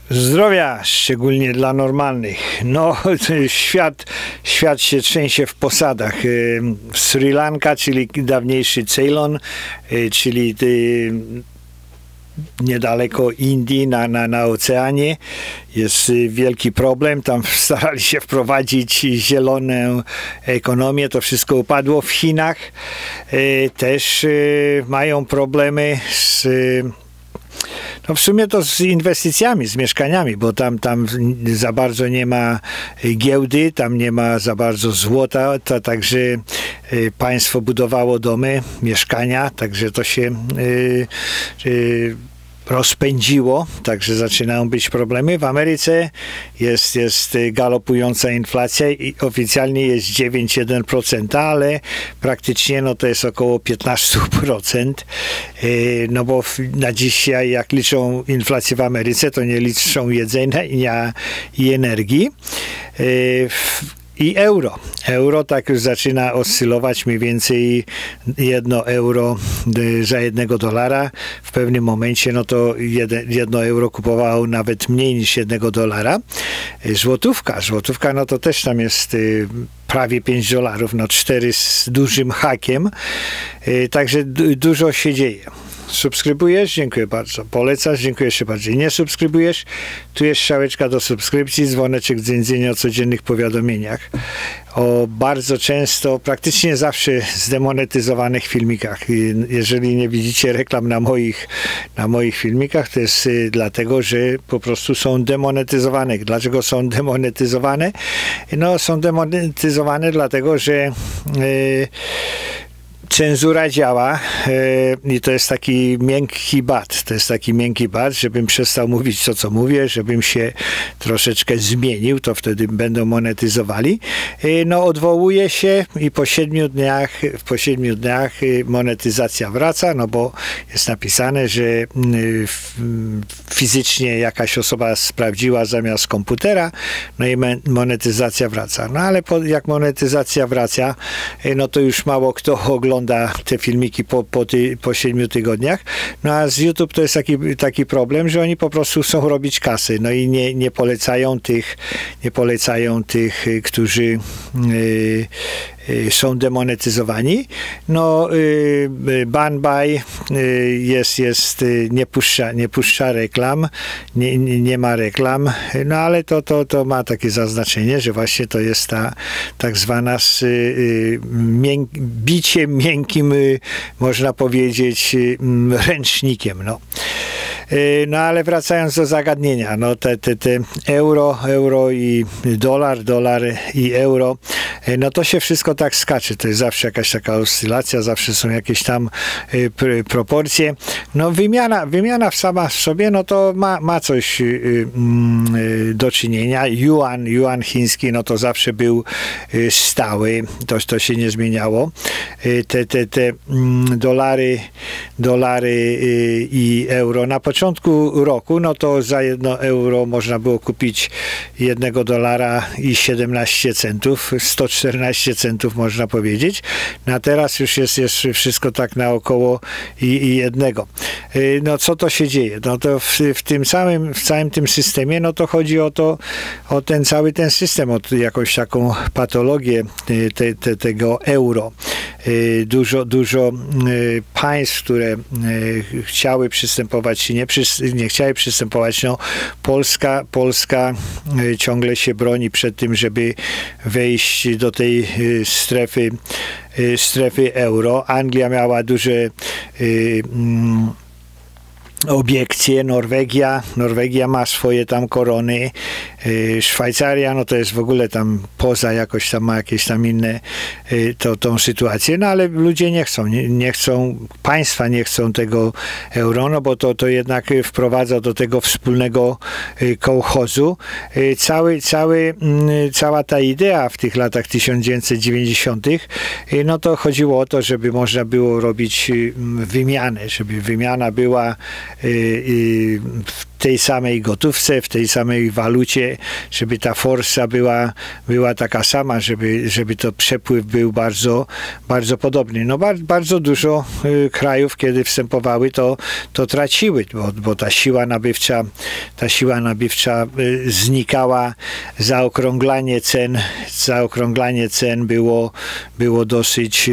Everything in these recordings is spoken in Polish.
Zdrowia, szczególnie dla normalnych. No, świat się trzęsie w posadach. Sri Lanka, czyli dawniejszy Ceylon, czyli niedaleko Indii, na oceanie, jest wielki problem. Tam starali się wprowadzić zieloną ekonomię. To wszystko upadło. W Chinach też mają problemy no w sumie to z inwestycjami, z mieszkaniami, bo tam za bardzo nie ma giełdy, tam nie ma za bardzo złota, także państwo budowało domy, mieszkania, także to się rozpędziło, także zaczynają być problemy. W Ameryce jest galopująca inflacja i oficjalnie jest 9,1%, ale praktycznie no to jest około 15%. No bo na dzisiaj jak liczą inflację w Ameryce, to nie liczą jedzenia i energii. I euro. Euro tak już zaczyna oscylować mniej więcej 1 euro za $1. W pewnym momencie no to 1 euro kupowało nawet mniej niż $1. Złotówka no to też tam jest prawie $5, no 4 z dużym hakiem. Także dużo się dzieje. Subskrybujesz? Dziękuję bardzo. Polecasz? Dziękuję jeszcze bardziej. Nie subskrybujesz? Tu jest strzałeczka do subskrypcji, dzwoneczek dzwonienia o codziennych powiadomieniach. O bardzo często, praktycznie zawsze zdemonetyzowanych filmikach. Jeżeli nie widzicie reklam na moich filmikach, to jest dlatego, że po prostu są demonetyzowane. Dlaczego są demonetyzowane? No, są demonetyzowane dlatego, że cenzura działa i to jest taki miękki bat. To jest taki miękki bat, żebym przestał mówić to, co mówię, żebym się troszeczkę zmienił, to wtedy będą monetyzowali. No odwołuje się i po 7 dniach monetyzacja wraca, no bo jest napisane, że fizycznie jakaś osoba sprawdziła zamiast komputera, no i monetyzacja wraca. No ale jak monetyzacja wraca, no to już mało kto ogląda te filmiki po 7 tygodniach. No a z YouTube to jest taki problem, że oni po prostu chcą robić kasy. No i nie polecają tych, którzy są demonetyzowani. No Banbaj nie puszcza reklam, nie ma reklam, no ale to ma takie zaznaczenie, że właśnie to jest ta tak zwana bicie miękkim, można powiedzieć, ręcznikiem. No ale wracając do zagadnienia, no te euro i dolar i euro, no to się wszystko tak skacze, to jest zawsze jakaś taka oscylacja, zawsze są jakieś tam proporcje. No wymiana sama w sobie, no to ma coś do czynienia. Yuan chiński, no to zawsze był stały, to się nie zmieniało. Te dolary i euro na początku roku, no to za 1 euro można było kupić $1 i 17 centów, 114 centów można powiedzieć. No a teraz już jest wszystko tak naokoło i jednego. No co to się dzieje? No to w całym tym systemie, no to chodzi o cały ten system, o jakąś taką patologię tego euro. Dużo państw, które chciały przystępować, czy nie chciały przystępować. No, Polska ciągle się broni przed tym, żeby wejść do tej strefy euro. Anglia miała duże obiekcje, Norwegia ma swoje tam korony, Szwajcaria, no to jest w ogóle tam poza jakoś tam, ma jakieś tam inne tą sytuację, no ale ludzie nie chcą, państwa nie chcą tego euro, no bo to jednak wprowadza do tego wspólnego kołchozu. Cała ta idea w tych latach 1990, no to chodziło o to, żeby można było robić wymianę, żeby wymiana była tej samej gotówce, w tej samej walucie, żeby ta forsa była taka sama, żeby to przepływ był bardzo, bardzo podobny. No bardzo dużo krajów, kiedy wstępowały, to traciły, bo ta siła nabywcza znikała, zaokrąglanie cen było dosyć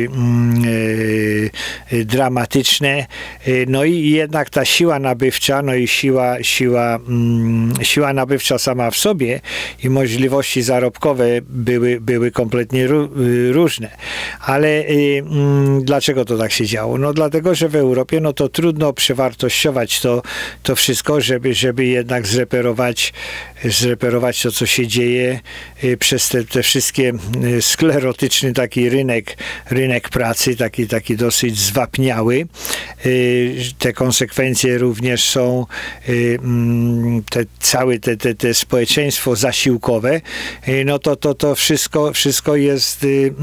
dramatyczne. No i jednak ta siła nabywcza, no i siła nabywcza sama w sobie i możliwości zarobkowe były kompletnie różne. Ale dlaczego to tak się działo? No dlatego, że w Europie no to trudno przewartościować to wszystko, żeby jednak zreperować to, co się dzieje przez te wszystkie sklerotyczny taki rynek pracy, taki dosyć zwapniały. Te konsekwencje również są całe te społeczeństwo zasiłkowe, no to wszystko jest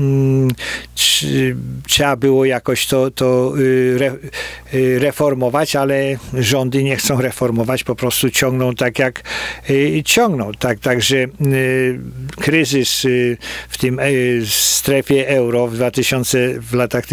trzeba było jakoś to reformować, ale rządy nie chcą reformować, po prostu ciągną tak jak ciągną. Także kryzys w tym strefie euro w latach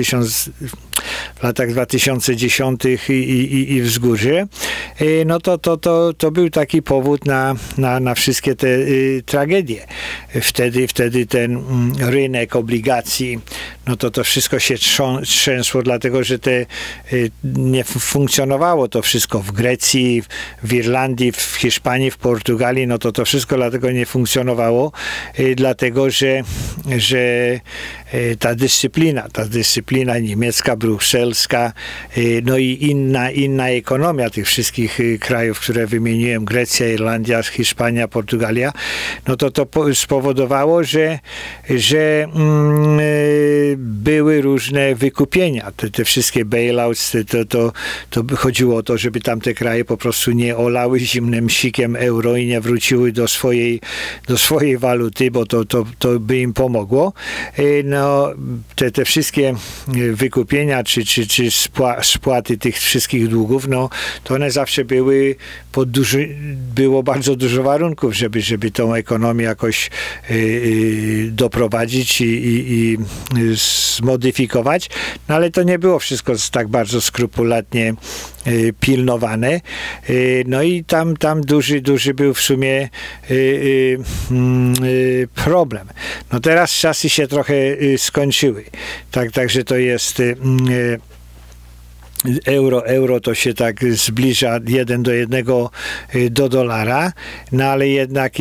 2010 i wzgórze, no to był taki powód na wszystkie te tragedie. Wtedy ten rynek obligacji, no to wszystko się trzęsło, dlatego że nie funkcjonowało to wszystko w Grecji, w Irlandii, w Hiszpanii, w Portugalii, no to wszystko dlatego nie funkcjonowało, dlatego że ta dyscyplina niemiecka, brukselska, no i inna ekonomia tych wszystkich krajów, które wymieniłem, Grecja, Irlandia, Hiszpania, Portugalia, no to spowodowało, że były różne wykupienia. Te wszystkie bailouts, to chodziło o to, żeby tamte kraje po prostu nie olały zimnym sikiem euro i nie wróciły do swojej waluty, bo to by im pomogło. No, te wszystkie wykupienia czy spłaty tych wszystkich długów, no to one zawsze było bardzo dużo warunków, żeby tą ekonomię jakoś doprowadzić i zmodyfikować, no ale to nie było wszystko tak bardzo skrupulatnie pilnowane. No i tam duży był w sumie problem. No teraz czasy się trochę skończyły. Także to jest euro to się tak zbliża 1:1 do dolara, no ale jednak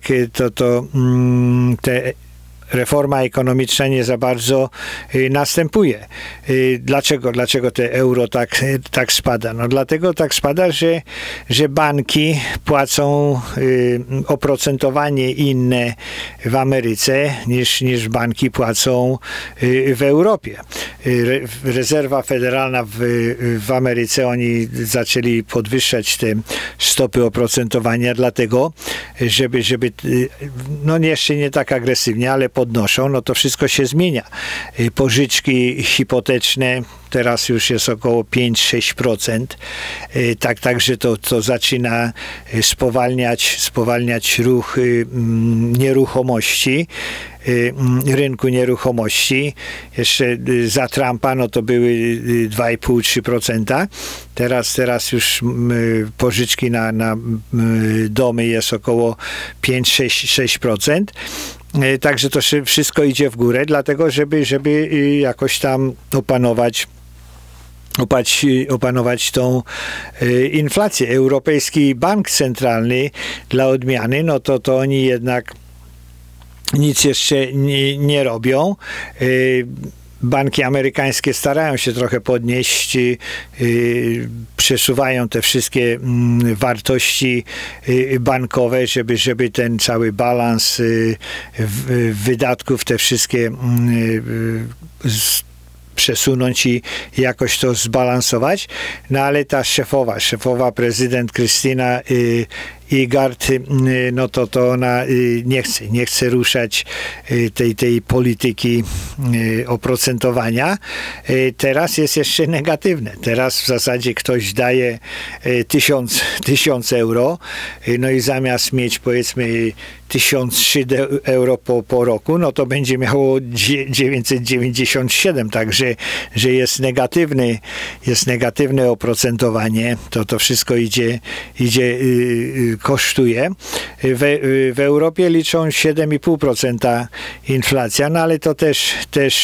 te reforma ekonomiczna nie za bardzo następuje. Dlaczego te euro tak spada? No dlatego tak spada, że banki płacą oprocentowanie inne w Ameryce niż banki płacą w Europie. Rezerwa Federalna w Ameryce, oni zaczęli podwyższać te stopy oprocentowania dlatego, żeby no jeszcze nie tak agresywnie, ale podnoszą, no to wszystko się zmienia. Pożyczki hipoteczne teraz już jest około 5-6%. Także to zaczyna spowalniać ruch nieruchomości, rynku nieruchomości. Jeszcze za Trumpa no to były 2,5-3%. Teraz już pożyczki na domy jest około 5-6%. Także to wszystko idzie w górę, dlatego żeby jakoś tam opanować tą inflację. Europejski Bank Centralny dla odmiany, no to oni jednak nic jeszcze nie robią. Banki amerykańskie starają się trochę podnieść, przesuwają te wszystkie wartości bankowe, żeby ten cały balans wydatków, te wszystkie przesunąć i jakoś to zbalansować. No ale ta szefowa prezydent Krystyna IGARD, no to ona nie chce ruszać tej polityki oprocentowania. Teraz jest jeszcze negatywne. Teraz w zasadzie ktoś daje 1000 euro, no i zamiast mieć powiedzmy 1003 euro po roku, no to będzie miało 997, także że jest negatywne oprocentowanie, to wszystko kosztuje. W Europie liczą 7,5% inflacja, no ale to też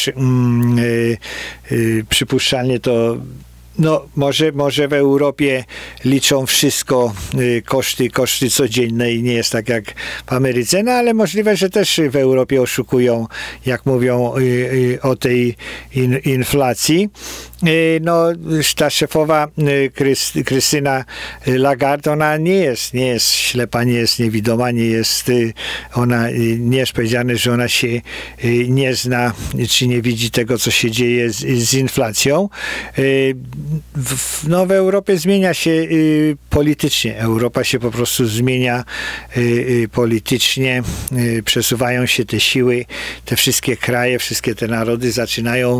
przypuszczalnie to może w Europie liczą wszystko, koszty codzienne i nie jest tak jak w Ameryce, no ale możliwe, że też w Europie oszukują, jak mówią o tej inflacji. No, ta szefowa Christine Lagarde, ona nie jest ślepa, nie jest niewidoma, ona nie jest powiedziane, że ona się nie zna, czy nie widzi tego, co się dzieje z inflacją. W Europie zmienia się politycznie. Europa się po prostu zmienia politycznie. Przesuwają się te siły, te wszystkie kraje, wszystkie te narody zaczynają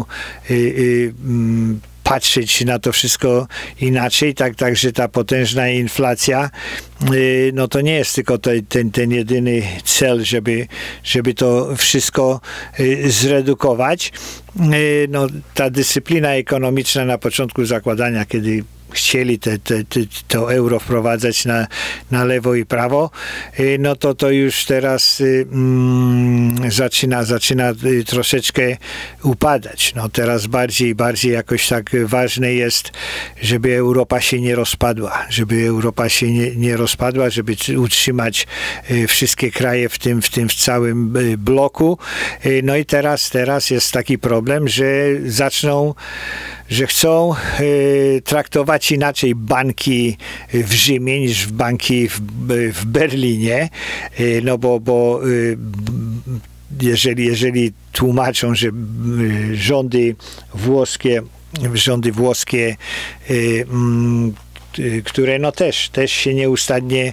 patrzeć na to wszystko inaczej, także ta potężna inflacja, no to nie jest tylko ten jedyny cel, żeby to wszystko zredukować. No, ta dyscyplina ekonomiczna na początku zakładania, kiedy chcieli to euro wprowadzać na lewo i prawo, no to już teraz zaczyna troszeczkę upadać. No teraz bardziej jakoś tak ważne jest, żeby Europa się nie rozpadła, żeby utrzymać wszystkie kraje w tym całym bloku. No i teraz jest taki problem, że chcą traktować inaczej banki w Rzymie niż banki w Berlinie, no bo jeżeli tłumaczą, że rządy włoskie które no też się nieustannie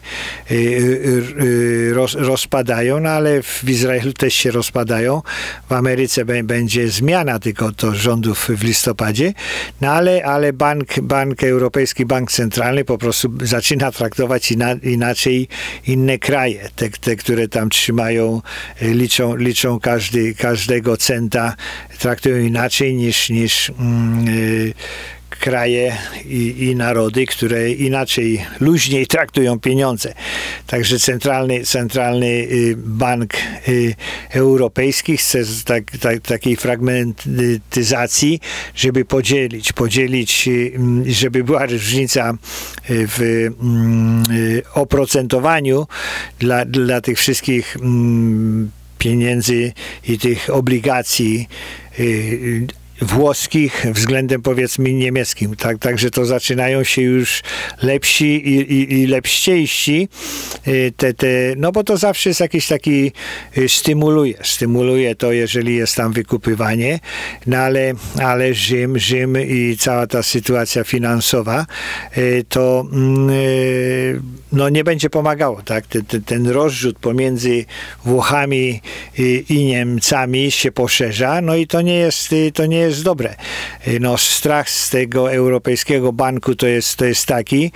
rozpadają, no ale w Izraelu też się rozpadają. W Ameryce będzie zmiana tylko to rządów w listopadzie, no ale Europejski Bank Centralny po prostu zaczyna traktować inaczej inne kraje. Te które tam trzymają, liczą każdego centa, traktują inaczej niż kraje i narody, które inaczej, luźniej traktują pieniądze. Także Centralny Bank Europejski chce takiej fragmentyzacji, żeby podzielić, żeby była różnica w oprocentowaniu dla tych wszystkich pieniędzy i tych obligacji włoskich względem powiedzmy niemieckim. Także to zaczynają się już lepsi i lepściejsi. No bo to zawsze jest jakiś taki stymuluje to, jeżeli jest tam wykupywanie, no ale Rzym i cała ta sytuacja finansowa to no nie będzie pomagało, tak? Ten rozrzut pomiędzy Włochami i Niemcami się poszerza, no i to nie jest dobre. No, strach z tego Europejskiego Banku to jest taki,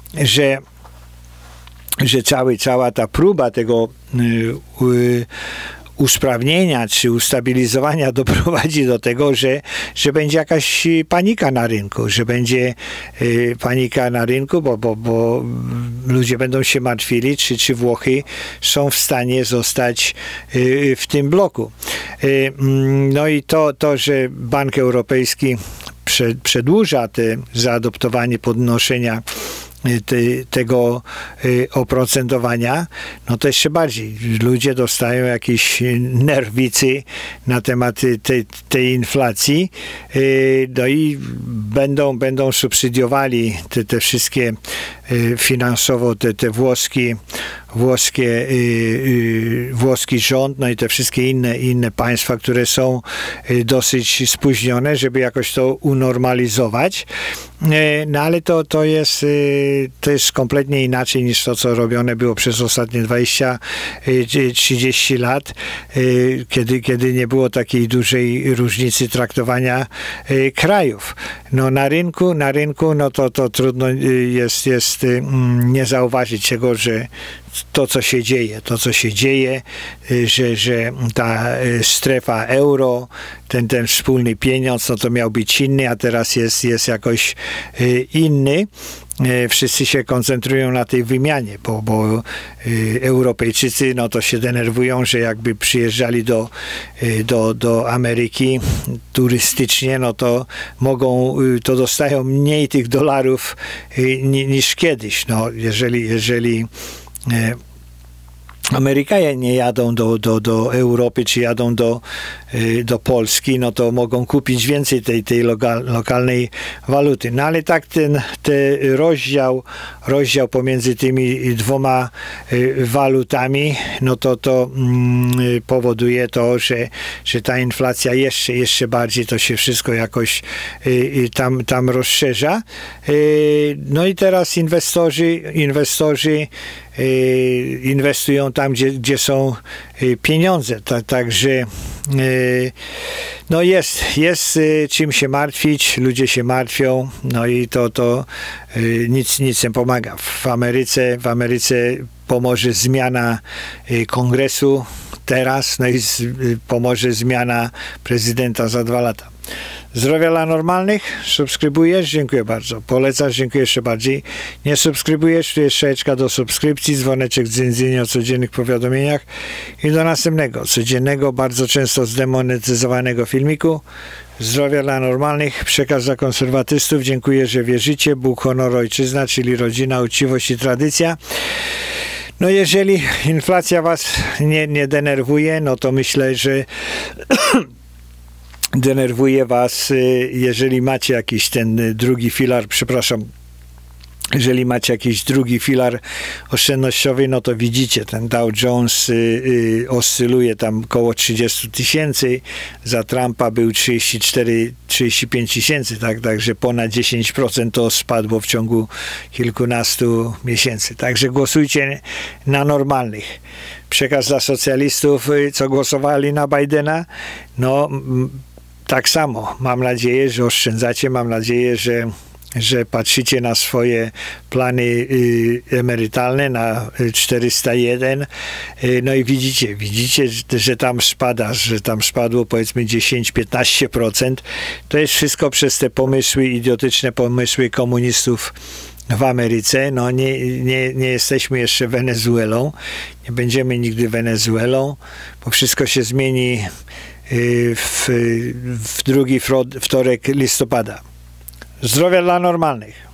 że cała ta próba tego usprawnienia czy ustabilizowania doprowadzi do tego, że będzie jakaś panika na rynku, bo ludzie będą się martwili, czy Włochy są w stanie zostać w tym bloku. No i to, że Bank Europejski przedłuża zaadoptowanie podnoszenia tego oprocentowania, no to jeszcze bardziej. Ludzie dostają jakieś nerwicy na temat tej inflacji, no i będą subsydiowali te wszystkie finansowo te włoski rząd, no i te wszystkie inne państwa, które są dosyć spóźnione, żeby jakoś to unormalizować. No ale to jest kompletnie inaczej niż to, co robione było przez ostatnie 20-30 lat, kiedy nie było takiej dużej różnicy traktowania krajów. No na rynku, no to trudno jest nie zauważyć tego, że to, co się dzieje, że ta strefa euro, ten wspólny pieniądz, no to miał być inny, a teraz jest jakoś inny. Wszyscy się koncentrują na tej wymianie, bo Europejczycy no to się denerwują, że jakby przyjeżdżali do Ameryki turystycznie, no to dostają mniej tych dolarów niż kiedyś. No, jeżeli Amerykanie nie jadą do Europy, czy jadą do Polski, no to mogą kupić więcej tej lokalnej waluty. No ale tak ten rozdział pomiędzy tymi dwoma walutami, no to powoduje to, że ta inflacja jeszcze bardziej to się wszystko jakoś tam rozszerza. No i teraz inwestorzy inwestują tam, gdzie są pieniądze. Także no jest czym się martwić, ludzie się martwią, no i to nic nie pomaga. W Ameryce pomoże zmiana kongresu teraz, no i pomoże zmiana prezydenta za 2 lata. Zdrowia dla normalnych? Subskrybujesz? Dziękuję bardzo. Polecasz? Dziękuję jeszcze bardziej. Nie subskrybujesz? Tu jest strzałeczka do subskrypcji, dzwoneczek dzwonienia o codziennych powiadomieniach i do następnego, codziennego, bardzo często zdemonetyzowanego filmiku. Zdrowia dla normalnych, przekaz dla konserwatystów. Dziękuję, że wierzycie. Bóg, honor, ojczyzna, czyli rodzina, uczciwość i tradycja. No jeżeli inflacja was nie denerwuje, no to myślę, że denerwuje was, jeżeli macie jakiś ten drugi filar, jeżeli macie jakiś drugi filar oszczędnościowy, no to widzicie, ten Dow Jones oscyluje tam koło 30 000, za Trumpa był 34-35 000, tak? Także ponad 10% to spadło w ciągu kilkunastu miesięcy. Także głosujcie na normalnych. Przekaz dla socjalistów, co głosowali na Bidena, no tak samo. Mam nadzieję, że oszczędzacie, mam nadzieję, że patrzycie na swoje plany emerytalne, na 401, no i widzicie, że tam spada, że tam spadło powiedzmy 10-15%. To jest wszystko przez te idiotyczne pomysły komunistów w Ameryce. No nie jesteśmy jeszcze Wenezuelą, nie będziemy nigdy Wenezuelą, bo wszystko się zmieni w drugi wtorek listopada. Zdrowia dla normalnych.